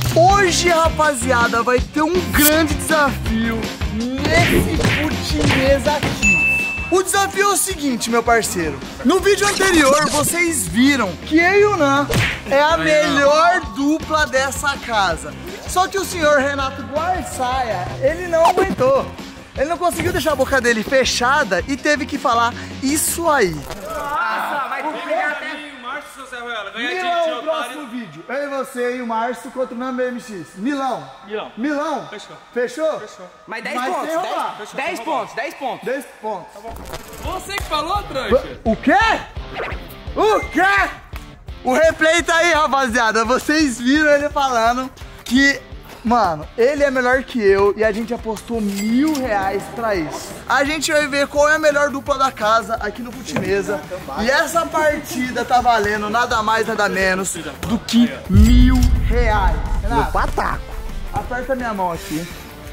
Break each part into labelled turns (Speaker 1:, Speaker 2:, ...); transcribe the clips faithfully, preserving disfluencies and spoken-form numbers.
Speaker 1: Hoje, rapaziada, vai ter um grande desafio nesse Futimesa aqui. O desafio é o seguinte, meu parceiro. No vídeo anterior, vocês viram que eu e o Nan é a melhor dupla dessa casa. Só que o senhor Renato Guarçaia, ele não aguentou. Ele não conseguiu deixar a boca dele fechada e teve que falar isso aí.
Speaker 2: Nossa, vai ter que ganhar até... Márcio, José Ruela, ganha
Speaker 1: Milão,
Speaker 2: de,
Speaker 1: o próximo vídeo. Eu e você e o Márcio contra o Nan B M X. Milão.
Speaker 2: Milão.
Speaker 1: Milão.
Speaker 2: Fechou.
Speaker 1: Fechou?
Speaker 2: Fechou.
Speaker 3: Mas dez
Speaker 1: Mas
Speaker 3: pontos,
Speaker 1: sem roubar.
Speaker 3: dez, dez pontos, dez pontos.
Speaker 1: dez pontos. Tá bom.
Speaker 2: Você que falou, trouxa?
Speaker 1: O quê? O quê? O replay tá aí, rapaziada. Vocês viram ele falando que, mano, ele é melhor que eu e a gente apostou mil reais pra isso. A gente vai ver qual é a melhor dupla da casa aqui no Futimesa. E essa partida tá valendo nada mais, nada menos do que mil reais.
Speaker 3: No pataco.
Speaker 1: Aperta minha mão aqui.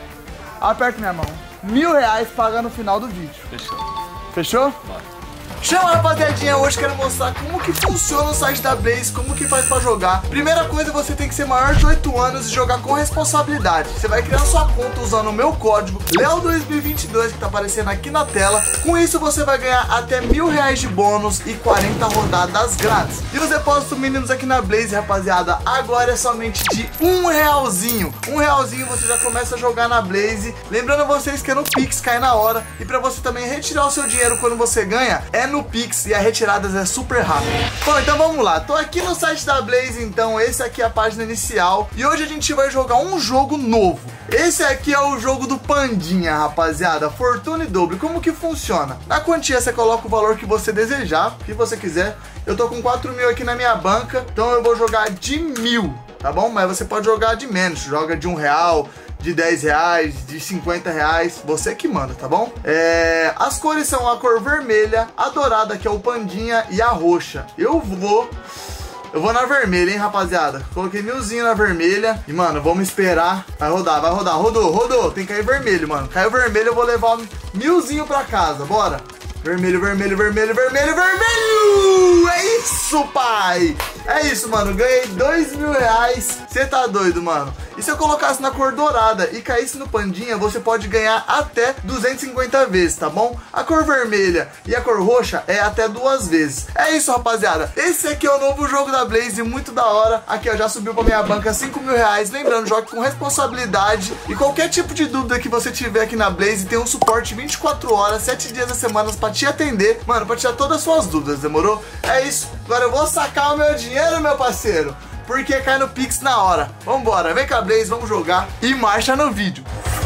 Speaker 1: Aperta minha mão. Mil reais paga no final do vídeo.
Speaker 2: Fechou.
Speaker 1: Fechou?
Speaker 2: Bora.
Speaker 1: Chama, rapaziadinha, hoje quero mostrar como que funciona o site da Blaze, como que faz pra jogar. Primeira coisa, você tem que ser maior de oito anos e jogar com responsabilidade. Você vai criar sua conta usando o meu código Leo dois mil e vinte e dois, que tá aparecendo aqui na tela. Com isso você vai ganhar até mil reais de bônus e quarenta rodadas grátis. E os depósitos mínimos aqui na Blaze, rapaziada, agora é somente de um realzinho. Um realzinho você já começa a jogar na Blaze. Lembrando vocês que é no Pix, cai na hora. E pra você também retirar o seu dinheiro quando você ganha, é no Pix e a retirada é super rápida. Bom, então vamos lá. Tô aqui no site da Blaze, então esse aqui é a página inicial. E hoje a gente vai jogar um jogo novo. Esse aqui é o jogo do Pandinha, rapaziada. Fortuna e Doble. Como que funciona? Na quantia você coloca o valor que você desejar, que você quiser. Eu tô com quatro mil aqui na minha banca, então eu vou jogar de mil, tá bom? Mas você pode jogar de menos. Joga de um real, de dez reais, de cinquenta reais, você que manda, tá bom? É... As cores são a cor vermelha, a dourada, que é o Pandinha, e a roxa. Eu vou... Eu vou na vermelha, hein, rapaziada? Coloquei milzinho na vermelha. E, mano, vamos esperar. Vai rodar, vai rodar. Rodou, rodou. Tem que cair vermelho, mano. Caiu vermelho, eu vou levar milzinho pra casa. Bora. Vermelho, vermelho, vermelho, vermelho, vermelho! É isso, pai! É isso, mano. Ganhei dois mil reais. Você tá doido, mano? E se eu colocasse na cor dourada e caísse no Pandinha, você pode ganhar até duzentas e cinquenta vezes, tá bom? A cor vermelha e a cor roxa é até duas vezes. É isso, rapaziada. Esse aqui é o novo jogo da Blaze, muito da hora. Aqui, ó, já subiu pra minha banca cinco mil reais. Lembrando, jogue com responsabilidade. E qualquer tipo de dúvida que você tiver aqui na Blaze, tem um suporte vinte e quatro horas, sete dias da semana pra te atender. Mano, pra tirar todas as suas dúvidas, demorou? É isso. Agora eu vou sacar o meu dinheiro, meu parceiro, porque cai no Pix na hora. Vambora, vem com a Blaze, vamos jogar e marcha no vídeo.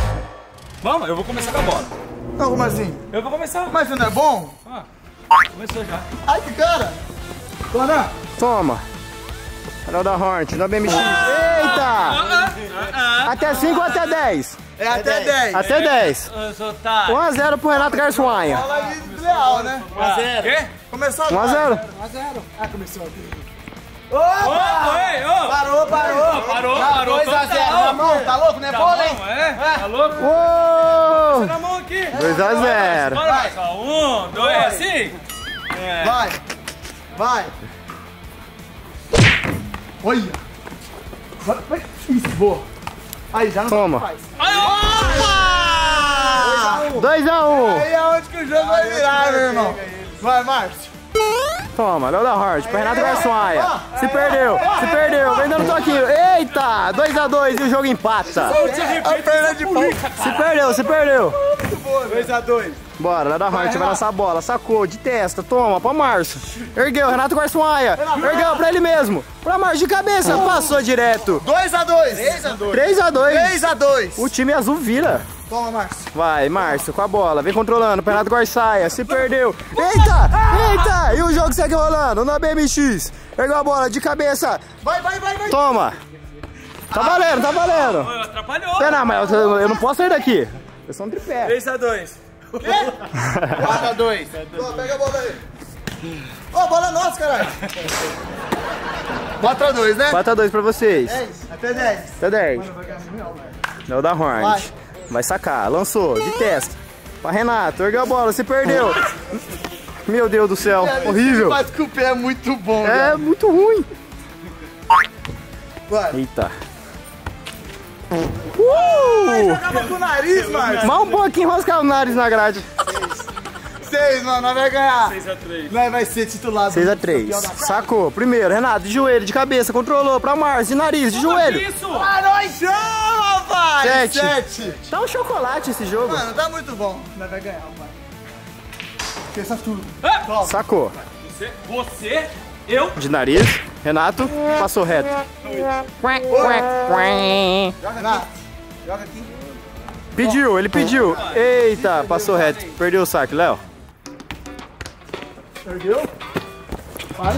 Speaker 2: Vamos, eu vou começar com a bola.
Speaker 1: Não, como assim?
Speaker 2: Eu vou começar.
Speaker 1: Mas você não é bom?
Speaker 2: Ah, começou já.
Speaker 1: Ai, que cara! Dona!
Speaker 3: Toma. Canal da Hornet, da B M X. Eita!
Speaker 2: Ah, ah,
Speaker 3: Até cinco ou até dez?
Speaker 1: É até dez.
Speaker 3: Até dez.
Speaker 2: ah, sou otário.
Speaker 3: um a zero pro Renato Garçuanha.
Speaker 1: Fala aí leal, né?
Speaker 2: um a zero. Quê?
Speaker 1: Começou
Speaker 3: um a zero.
Speaker 1: um a zero. Ah, começou aqui.
Speaker 2: Ô, oi, ô.
Speaker 1: Parou, parou.
Speaker 2: Parou, parou.
Speaker 1: dois a zero na mão, tá louco? Não é bola, hein?
Speaker 2: É? Tá louco?
Speaker 3: Uou!
Speaker 2: Na mão aqui.
Speaker 3: dois a zero.
Speaker 2: Bora, vai. Só um, dois, assim. É.
Speaker 1: Vai. Vai. Olha. Vai, vai. Isso, boa. Aí, já não
Speaker 3: Toma.
Speaker 1: faz.
Speaker 2: Ai, opa!
Speaker 3: dois a um.
Speaker 1: Aí é onde que o jogo vai virar, meu irmão. Vai, Márcio.
Speaker 3: Toma, Léo da Hort, pro Renato Garçuanha. Se perdeu, se perdeu, vem dando toquinho. Eita, dois a dois e o jogo empata.
Speaker 1: A perna de pau.
Speaker 3: Se perdeu, se perdeu.
Speaker 1: dois a dois.
Speaker 3: Bora, Léo da Hort, vai nessa bola, sacou, de testa, toma, pra Márcio. Ergueu, Renato Garçuanha. Ergueu pra ele mesmo. Pra Márcio de cabeça, passou direto.
Speaker 1: dois a dois. três a dois.
Speaker 3: três a dois.
Speaker 1: três a dois.
Speaker 3: O time azul vira.
Speaker 1: Toma, Márcio.
Speaker 3: Vai, Márcio, com a bola, vem controlando, Renato Garçaia, se perdeu. Eita, eita, e o jogo segue rolando, na B M X. Ergueu a bola de cabeça.
Speaker 1: Vai, vai, vai, vai.
Speaker 3: Toma. Tá valendo, tá valendo.
Speaker 2: Atrapalhou.
Speaker 3: Pera, mas eu, eu não posso sair daqui. Eu sou um tripé.
Speaker 2: três a dois.
Speaker 1: quatro a dois. Pega a bola aí. Ô, oh, bola é nossa, caralho. quatro a dois, né?
Speaker 3: quatro a dois pra vocês.
Speaker 1: dez. Até dez.
Speaker 3: Até dez. Léo da Hornet. Vai sacar, lançou, de testa. Pra Renato, ergueu a bola, se perdeu. Meu Deus do céu,
Speaker 1: É,
Speaker 3: horrível.
Speaker 1: Mas com o pé é muito bom,
Speaker 3: É
Speaker 1: velho.
Speaker 3: muito ruim.
Speaker 1: Vai.
Speaker 3: Eita. Uh!
Speaker 1: Jogava com o nariz, Márcio.
Speaker 3: Mal um pouquinho enroscar o nariz na grade.
Speaker 1: seis, mano, nós vai ganhar.
Speaker 2: seis a três.
Speaker 1: Nós vai ser titulado.
Speaker 3: seis a três. Sacou. Primeiro, Renato, de joelho, de cabeça, controlou pra Márcio, de nariz, de joelho.
Speaker 2: Isso!
Speaker 1: Ah, nós chama, pai!
Speaker 3: Sete.
Speaker 1: Sete.
Speaker 3: Tá um chocolate esse jogo.
Speaker 1: Mano, tá muito bom. Nós vai ganhar, pai. Esqueça tudo.
Speaker 2: Ah!
Speaker 3: Sacou.
Speaker 2: Você, você, eu.
Speaker 3: De nariz, Renato, passou reto.
Speaker 1: Joga, Renato. Joga aqui.
Speaker 3: Pediu, ele pediu. Eita, passou reto. Perdeu o saque, Léo.
Speaker 1: Perdeu? Vai.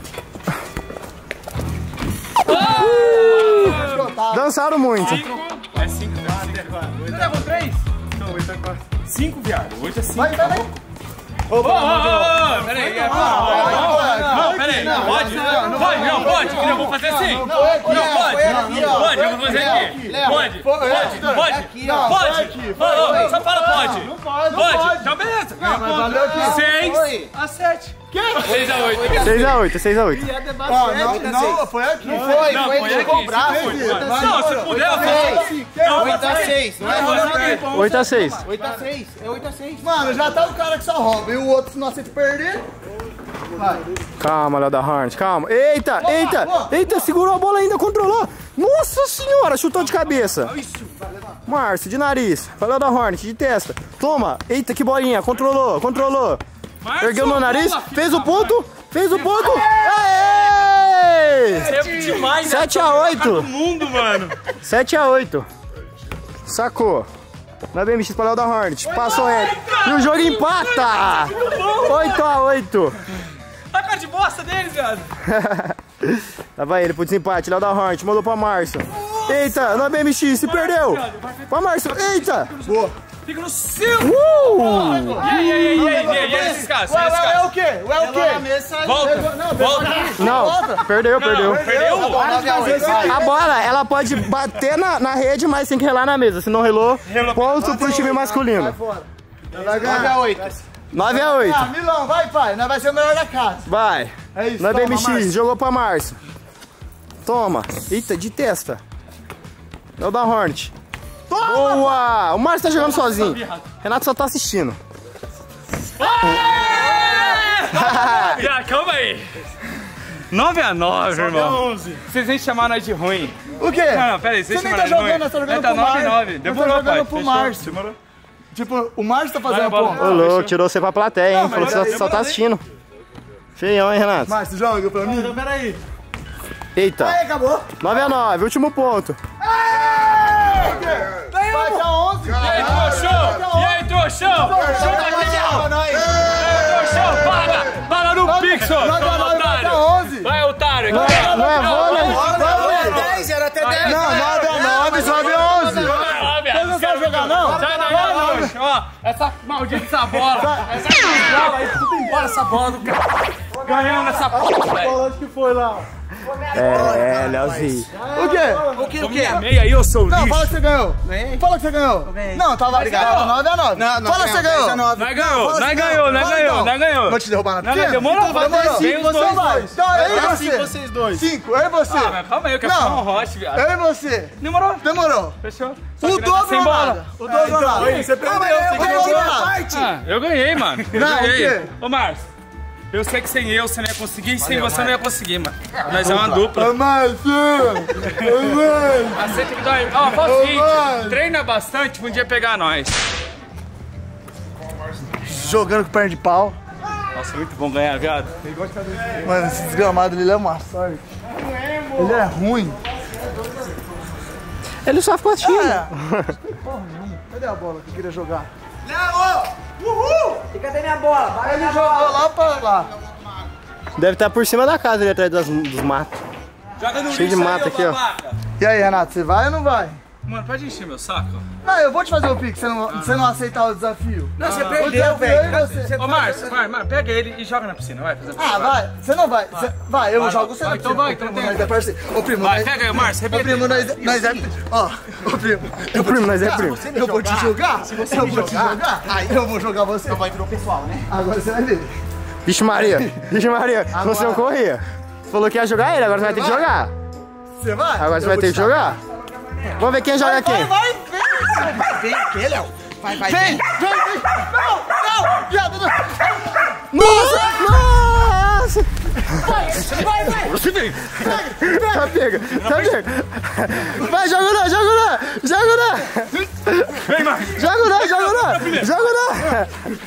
Speaker 3: Dançaram muito.
Speaker 2: É cinco, Você tá com três? Então, oito a quatro. cinco, viado. oito a cinco.
Speaker 1: Vai, vai, vai.
Speaker 2: Ô, ô, ô, peraí. Não, peraí. Não pode? Pode, não, pode. Eu vou fazer assim. Não, pode. Pode, eu vou fazer aqui. Pode, pode, pode. Pode. Só fala pode.
Speaker 1: Não pode,
Speaker 2: Pode. Então, beleza.
Speaker 1: valeu aqui.
Speaker 2: seis a sete. seis a oito.
Speaker 3: seis a oito, seis a oito.
Speaker 1: Ó, não, não, foi aqui.
Speaker 4: Não foi,
Speaker 2: Não,
Speaker 4: foi
Speaker 2: foi
Speaker 4: ele
Speaker 2: aqui.
Speaker 4: jogou o braço.
Speaker 2: Não, se puder, eu faço.
Speaker 4: oito a seis, não é?
Speaker 3: oito a seis.
Speaker 4: oito a seis, é oito a seis.
Speaker 1: Mano, já tá o cara que só rouba e o outro não aceita perder. Vai.
Speaker 3: Calma, Léo da Hornet, calma. Eita, eita,
Speaker 1: boa.
Speaker 3: eita, segurou a bola ainda, controlou. Nossa senhora, chutou de cabeça. Márcio, de nariz. Léo da Hornet, de testa. Toma. Eita, que bolinha, controlou, controlou. Ergueu no nariz, fez o ponto, fez o ponto. Aê!
Speaker 2: É demais.
Speaker 3: sete a oito.
Speaker 2: Mundo, mano.
Speaker 3: sete a oito. Sacou. Na B M X para Léo da Hornet. Passou reto. E o jogo empata. oito a oito.
Speaker 2: Vai perto de bosta deles, viado.
Speaker 3: Tava ele pro desempate. Léo da Hornet mandou pra Márcio. Eita, na B M X, se perdeu. Pra Márcio. Eita.
Speaker 1: Boa.
Speaker 2: Fica no seu.
Speaker 3: Uh!
Speaker 2: E aí, e aí, e aí, e aí, e aí, esses caras?
Speaker 1: Ué,
Speaker 2: Esses
Speaker 1: ué, é
Speaker 2: caras?
Speaker 1: o quê? Ué, é o quê?
Speaker 2: Volta,
Speaker 1: Não,
Speaker 2: volta.
Speaker 3: Não, perdeu, perdeu.
Speaker 2: Perdeu?
Speaker 3: A bola, ela pode bater na, na rede, mas tem que relar na mesa. Se não relou, ponto pro time masculino.
Speaker 1: Vai ganhar oito.
Speaker 3: nove a oito.
Speaker 1: Ah, Milão, vai, pai. Nós vai ser o melhor da casa.
Speaker 3: Vai.
Speaker 1: É isso,
Speaker 3: Na
Speaker 1: toma,
Speaker 3: B M X,
Speaker 1: Márcio.
Speaker 3: jogou pra Márcio. Toma. Eita, de testa. É o da Hornet. Boa! O Márcio tá jogando sozinho. Renato só tá assistindo.
Speaker 2: Já, calma aí. nove a nove, irmão. Vocês nem chamaram nós de ruim.
Speaker 1: O quê?
Speaker 2: Não, não, pera aí, vocês
Speaker 1: Você nem
Speaker 2: chamaram
Speaker 1: tá
Speaker 2: de ruim.
Speaker 1: jogando, nós tá jogando
Speaker 2: É, tá
Speaker 1: pro
Speaker 2: nove a
Speaker 1: Márcio.
Speaker 2: nove.
Speaker 1: Nós
Speaker 2: Demorou,
Speaker 1: tá jogando
Speaker 2: pai.
Speaker 1: pro
Speaker 2: Fechou.
Speaker 1: Márcio.
Speaker 2: Demorou.
Speaker 1: Tipo, o Márcio tá fazendo
Speaker 2: Vai,
Speaker 1: ponto.
Speaker 3: Ô, louco, tirou você pra plateia, hein? Falou que só, só tá assistindo. Feião, hein, Renato?
Speaker 1: Márcio, joga pra mim.
Speaker 4: Então, peraí.
Speaker 3: Eita.
Speaker 1: Aí, acabou.
Speaker 3: nove a nove, último ponto.
Speaker 1: Vai dar onze.
Speaker 2: E aí, trouxão? E aí, trouxão? Trouxão tá aqui, trouxão, paga! Paga no Pixel,
Speaker 1: Vai dar nove, vai dar onze.
Speaker 2: Vai, otário.
Speaker 3: Não é, não é vôlei?
Speaker 4: Era dez, era até dez.
Speaker 1: Não, nove a nove, sobe onze.
Speaker 2: Você não sabe jogar, não? Sai daí, trouxa. Ó, essa maldita essa bola. Essa bola aí, tudo embora essa bola do cara. Ganhamos essa porra, velho.
Speaker 1: Onde que foi lá?
Speaker 3: É, Leozinho.
Speaker 1: O quê?
Speaker 4: O que, o que?
Speaker 2: Minha meia aí, eu sou
Speaker 1: Não,
Speaker 2: lixo.
Speaker 1: fala que você ganhou.
Speaker 4: Ganhei.
Speaker 1: Fala que você ganhou.
Speaker 4: ganhei.
Speaker 1: Não, tava ligado. nove a nove.
Speaker 4: Não, não,
Speaker 1: Fala que você ganhou.
Speaker 2: Nós ganhou,
Speaker 1: Fala
Speaker 2: nós
Speaker 1: que
Speaker 2: ganhou, nós
Speaker 1: Fala
Speaker 2: ganhou,
Speaker 1: então.
Speaker 2: nós ganhou.
Speaker 1: Vou te derrubar na
Speaker 2: Não,
Speaker 1: piscina?
Speaker 2: demorou,
Speaker 1: Então,
Speaker 2: vai,
Speaker 1: demorou.
Speaker 2: vem os
Speaker 1: Vocês
Speaker 2: dois.
Speaker 1: dois. Então, eu e
Speaker 4: Era
Speaker 1: você.
Speaker 4: cinco, vocês dois.
Speaker 1: Cinco, eu e você.
Speaker 2: Ah, mas calma aí, eu quero
Speaker 1: Não.
Speaker 2: falar um roche, viado.
Speaker 1: Eu e você.
Speaker 2: Demorou,
Speaker 1: Demorou.
Speaker 2: fechou. Só
Speaker 1: O
Speaker 2: que nós tá
Speaker 1: dobro
Speaker 2: sem
Speaker 1: ou
Speaker 2: bola.
Speaker 1: nada? O dobro ou nada? Você perdeu, você ganhou parte.
Speaker 2: Ah, eu ganhei, mano. Eu
Speaker 1: Não, o
Speaker 2: ganhei.
Speaker 1: quê?
Speaker 2: Ô, Márcio, eu sei que sem eu você não ia conseguir, e sem você não ia conseguir, mano. Nós é uma dupla.
Speaker 1: Ô, Márcio. Ô, Márcio.
Speaker 2: Aceita que dói. Ó, fala o
Speaker 1: Ô,
Speaker 2: seguinte,
Speaker 1: mano.
Speaker 2: treina bastante pra um dia pegar nós.
Speaker 1: Jogando com perna de pau.
Speaker 2: Nossa, muito bom ganhar, viado.
Speaker 1: Mano, esse desgramado ele é uma sorte. Ele é ruim.
Speaker 3: Ele só ficou assistindo.
Speaker 1: É. Porra nenhuma. Cadê a bola que eu queria jogar?
Speaker 4: E cadê minha bola?
Speaker 1: Ele jogou lá pra lá.
Speaker 3: Deve estar por cima da casa ali atrás das- dos matos.
Speaker 2: Joga no
Speaker 3: Cheio de
Speaker 2: lixo
Speaker 3: mato
Speaker 2: aí,
Speaker 3: aqui, ó.
Speaker 2: babaca.
Speaker 1: E aí, Renato, você vai ou não vai?
Speaker 2: Mano, pode encher meu saco?
Speaker 1: Não, eu vou te fazer o pique, você não, você não aceitar o desafio.
Speaker 4: Não, você
Speaker 1: O
Speaker 4: perdeu,
Speaker 1: desafio
Speaker 4: velho.
Speaker 1: é você.
Speaker 2: Ô, Márcio, vai, Márcio, pega ele e joga na piscina, vai. Fazer
Speaker 1: Ah, vai. Você não vai. Você- vai, eu
Speaker 2: Vai,
Speaker 1: jogo
Speaker 2: vai.
Speaker 1: você
Speaker 2: Vai,
Speaker 1: na
Speaker 2: então
Speaker 1: piscina.
Speaker 2: vai,
Speaker 1: Ô,
Speaker 2: então
Speaker 1: primo,
Speaker 2: tem.
Speaker 1: nós é parceiro. Ô, primo,
Speaker 2: Vai,
Speaker 1: nós-
Speaker 2: pega aí, Márcio,
Speaker 1: Ô,
Speaker 2: arrebenta.
Speaker 1: primo, nós, nós é... Ó, ô, primo, eu vou
Speaker 3: primo,
Speaker 1: te
Speaker 3: nós é
Speaker 1: jogar.
Speaker 3: primo.
Speaker 1: Eu vou te jogar. Se você eu vou te jogar, aí eu vou jogar você.
Speaker 4: Vai virou pessoal, né?
Speaker 1: Agora você vai ver.
Speaker 3: Vixe Maria, vixe Maria, você não corria. Falou que ia jogar ele, agora você vai ter que jogar.
Speaker 1: Você vai?
Speaker 3: Agora você
Speaker 1: Eu
Speaker 3: vai
Speaker 1: vou
Speaker 3: ter
Speaker 1: te
Speaker 3: que jogar. Vamos ver quem joga quem.
Speaker 1: Vai, vai, vem. Vem aqui, Léo. Vai, vai, vem. Vem, vem. Não, não. Viado, não.
Speaker 3: Nossa! Nossa!
Speaker 1: Vai, vai.
Speaker 2: Você vem.
Speaker 3: Tá pega, tá pega. Vai, joga não, joga não. Joga não.
Speaker 2: Vem, Marcos.
Speaker 3: Joga não, joga não. Joga não.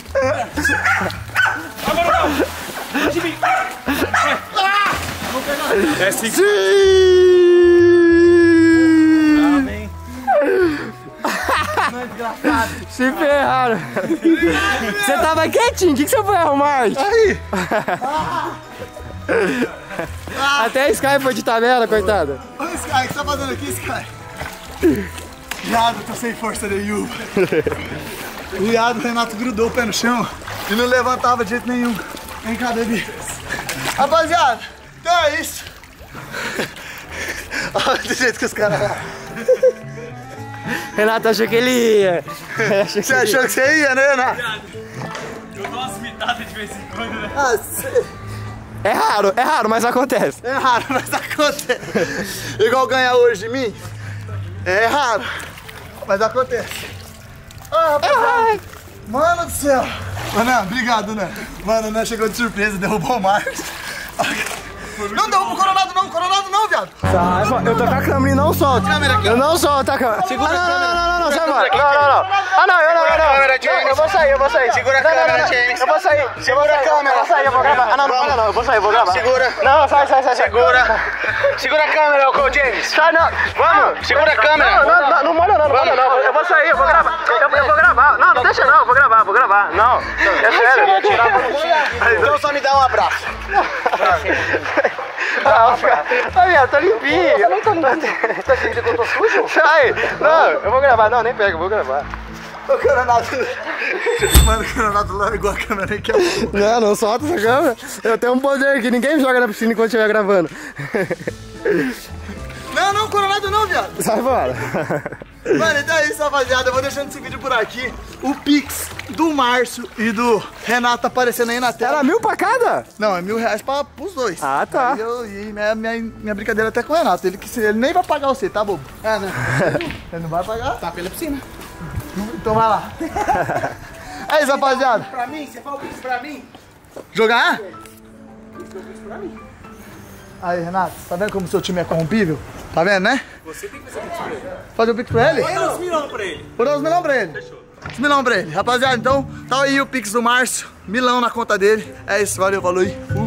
Speaker 2: Agora não. Deixa eu vir. É cinco.
Speaker 3: Se ferraram. Você tava quietinho, o que, que você foi arrumar?
Speaker 1: Aí.
Speaker 3: Até a Sky foi de tabela, coitada.
Speaker 1: Olha esse cara, o que você tá fazendo aqui, Sky? Viado, tô sem força nenhuma. Viado, o Renato grudou o pé no chão e não levantava de jeito nenhum. Vem cá, bebê. Rapaziada, então é isso. Olha do jeito que os caras lá.
Speaker 3: Renato achou que ele ia. Achou
Speaker 1: Você achou que você ia, né, Renato?
Speaker 2: Eu dou umas mitadas de vez em quando, né?
Speaker 1: Ah, cê...
Speaker 3: É raro, é raro, mas acontece.
Speaker 1: É raro, mas acontece. Igual ganhar hoje de mim. É raro, mas acontece. Ah, rapaziada. Mano do céu. Mano, obrigado, né? Mano, né? Chegou de surpresa, derrubou o Marcos. Não derruba o Coronado não, Coronado não, viado.
Speaker 3: Tá, eu tô com a câmera e não solto. Eu não solto a câmera. Segura não, não, não, não, não, sai embora. Não, não, não. Ah, não, eu não, eu não. Eu vou sair, eu vou sair.
Speaker 4: Segura a câmera, James.
Speaker 3: Eu vou sair.
Speaker 4: Segura a câmera.
Speaker 3: Eu vou sair, eu vou gravar. Ah, não, não, não, não, eu vou sair, eu vou gravar.
Speaker 4: Segura.
Speaker 3: Não, sai, sai, sai.
Speaker 4: Segura. Segura a câmera, ô James.
Speaker 3: Sai, não.
Speaker 4: Vamos, segura a câmera.
Speaker 3: Não, não, não, não molha não, não molha não. Eu vou sair, eu vou gravar. Eu, eu vou gravar. Não, não deixa não, eu vou gravar, vou gravar. Não, é sério, eu vou tirar.
Speaker 4: Então só me dá um abraço.
Speaker 3: Ah, ah, minha, tá limpinho. Eu não tô limpinho. Tá acreditando que eu tô sujo? Sai. Não, eu vou gravar. Não, nem pega, eu vou gravar.
Speaker 1: O Coronado... Mano, o Coronado largou a câmera aqui.
Speaker 3: Não, não solta essa câmera. Eu tenho um poder que ninguém joga na piscina enquanto estiver gravando.
Speaker 1: Não, não, Coronado não, viado.
Speaker 3: Sai fora.
Speaker 1: Mano, então é isso, rapaziada. Eu vou deixando esse vídeo por aqui. O Pix do Márcio e do Renato aparecendo aí na tela.
Speaker 3: Era mil pra cada?
Speaker 1: Não, é mil reais pra, pros dois.
Speaker 3: Ah, tá.
Speaker 1: Aí eu, e minha, minha, minha brincadeira até com o Renato. Ele, que, ele nem vai pagar você, tá, bobo? É, né? Ele não vai pagar?
Speaker 4: Tá pela piscina.
Speaker 1: Então vai lá. É isso, rapaziada.
Speaker 4: Pra mim, você fala o Pix pra mim?
Speaker 1: Jogar?
Speaker 4: Isso eu fiz pra mim.
Speaker 1: Aí, Renato, tá vendo como seu time é corrompível? Tá vendo, né?
Speaker 2: Você tem que fazer Pix pra ele.
Speaker 1: Fazer o Pix pra ele?
Speaker 2: Põe uns milão pra ele.
Speaker 1: Vou dar uns milão pra ele.
Speaker 2: Fechou.
Speaker 1: Uns milão pra ele. Rapaziada, então, tá aí o Pix do Márcio. Milão na conta dele. É isso, valeu, falou e fui.